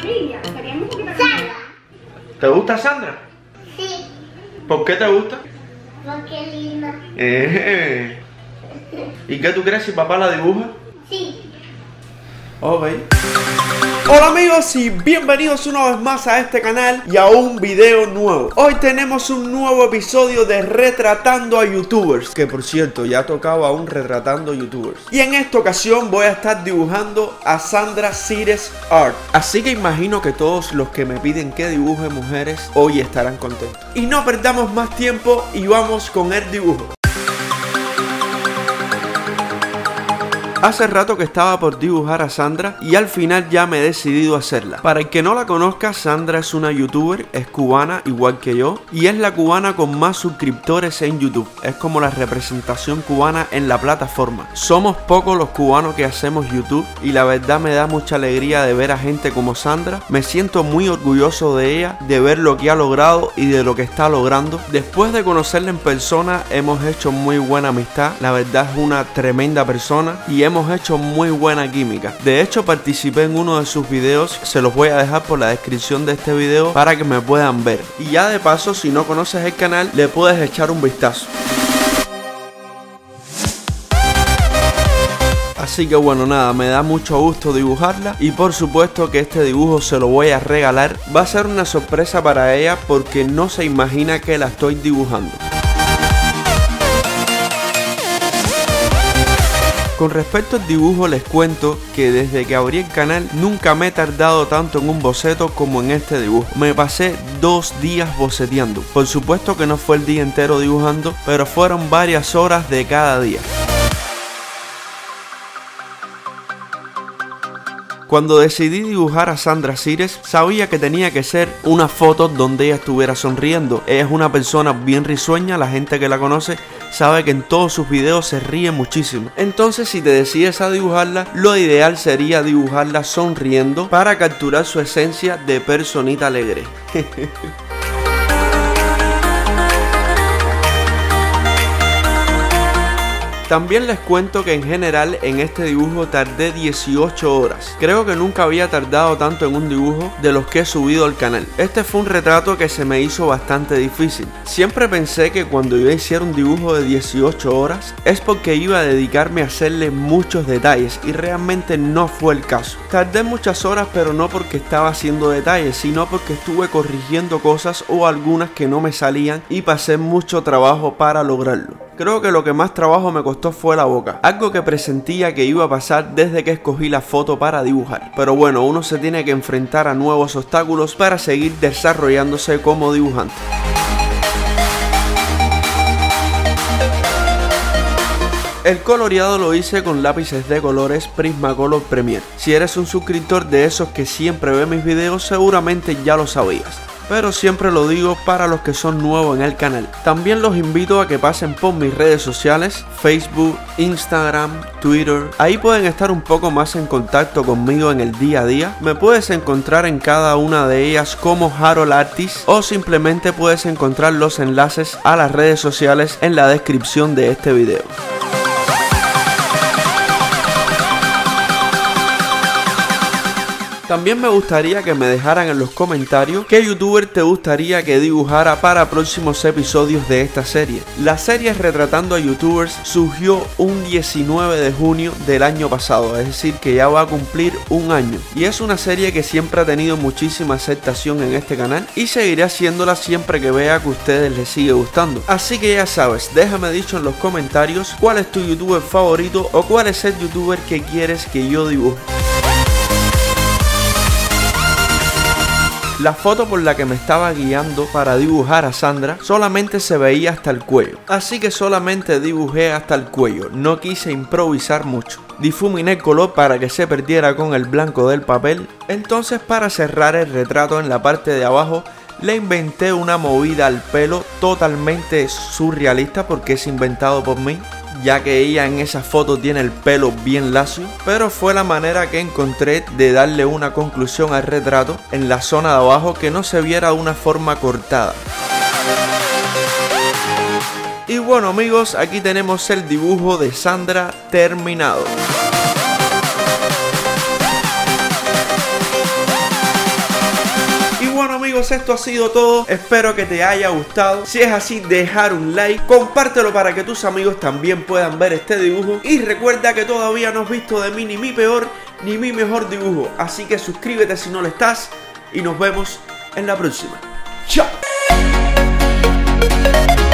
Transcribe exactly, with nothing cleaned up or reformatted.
Olivia, estaríamos un poquito... Sandra. ¿Te gusta Sandra? Sí. ¿Por qué te gusta? Porque es linda. Eh. ¿Y qué tú crees si papá la dibuja? Sí. Ok. Hola amigos y bienvenidos una vez más a este canal y a un video nuevo. Hoy tenemos un nuevo episodio de Retratando a Youtubers, que por cierto ya tocaba un Retratando Youtubers. Y en esta ocasión voy a estar dibujando a Sandra Cires Art. Así que imagino que todos los que me piden que dibuje mujeres hoy estarán contentos. Y no perdamos más tiempo y vamos con el dibujo. Hace rato que estaba por dibujar a Sandra y al final ya me he decidido a hacerla. Para el que no la conozca, Sandra es una youtuber, es cubana igual que yo y es la cubana con más suscriptores en YouTube. Es como la representación cubana en la plataforma. Somos pocos los cubanos que hacemos YouTube y la verdad me da mucha alegría de ver a gente como Sandra. Me siento muy orgulloso de ella, de ver lo que ha logrado y de lo que está logrando. Después de conocerla en persona hemos hecho muy buena amistad. La verdad es una tremenda persona y hemos hecho muy buena química. De hecho participé en uno de sus videos, se los voy a dejar por la descripción de este video para que me puedan ver. Y ya de paso, si no conoces el canal, le puedes echar un vistazo. Así que bueno, nada, me da mucho gusto dibujarla y por supuesto que este dibujo se lo voy a regalar. Va a ser una sorpresa para ella porque no se imagina que la estoy dibujando. Con respecto al dibujo les cuento que desde que abrí el canal nunca me he tardado tanto en un boceto como en este dibujo. Me pasé dos días boceteando. Por supuesto que no fue el día entero dibujando, pero fueron varias horas de cada día. Cuando decidí dibujar a Sandra Cires, sabía que tenía que ser una foto donde ella estuviera sonriendo. Ella es una persona bien risueña, la gente que la conoce sabe que en todos sus videos se ríe muchísimo. Entonces si te decides a dibujarla, lo ideal sería dibujarla sonriendo para capturar su esencia de personita alegre. También les cuento que en general en este dibujo tardé dieciocho horas. Creo que nunca había tardado tanto en un dibujo de los que he subido al canal. Este fue un retrato que se me hizo bastante difícil. Siempre pensé que cuando yo hiciera un dibujo de dieciocho horas es porque iba a dedicarme a hacerle muchos detalles y realmente no fue el caso. Tardé muchas horas pero no porque estaba haciendo detalles, sino porque estuve corrigiendo cosas o algunas que no me salían y pasé mucho trabajo para lograrlo. Creo que lo que más trabajo me costó fue la boca, algo que presentía que iba a pasar desde que escogí la foto para dibujar. Pero bueno, uno se tiene que enfrentar a nuevos obstáculos para seguir desarrollándose como dibujante. El coloreado lo hice con lápices de colores Prismacolor Premier. Si eres un suscriptor de esos que siempre ve mis videos, seguramente ya lo sabías. Pero siempre lo digo para los que son nuevos en el canal. También los invito a que pasen por mis redes sociales, Facebook, Instagram, Twitter. Ahí pueden estar un poco más en contacto conmigo en el día a día. Me puedes encontrar en cada una de ellas como Harold Artist o simplemente puedes encontrar los enlaces a las redes sociales en la descripción de este video. También me gustaría que me dejaran en los comentarios qué youtuber te gustaría que dibujara para próximos episodios de esta serie. La serie Retratando a Youtubers surgió un diecinueve de junio del año pasado, es decir que ya va a cumplir un año. Y es una serie que siempre ha tenido muchísima aceptación en este canal y seguiré haciéndola siempre que vea que a ustedes les sigue gustando. Así que ya sabes, déjame dicho en los comentarios cuál es tu youtuber favorito o cuál es el youtuber que quieres que yo dibuje. La foto por la que me estaba guiando para dibujar a Sandra solamente se veía hasta el cuello, así que solamente dibujé hasta el cuello, no quise improvisar mucho. Difuminé el color para que se perdiera con el blanco del papel, entonces para cerrar el retrato en la parte de abajo le inventé una movida al pelo totalmente surrealista porque es inventado por mí, ya que ella en esa foto tiene el pelo bien lacio, pero fue la manera que encontré de darle una conclusión al retrato en la zona de abajo que no se viera de una forma cortada. Y bueno amigos, aquí tenemos el dibujo de Sandra terminado. amigos, esto ha sido todo. Espero que te haya gustado. Si es así, dejar un like, compártelo para que tus amigos también puedan ver este dibujo. Y recuerda que todavía no has visto de mí ni mi peor ni mi mejor dibujo. Así que suscríbete si no lo estás. Y nos vemos en la próxima. ¡Chao!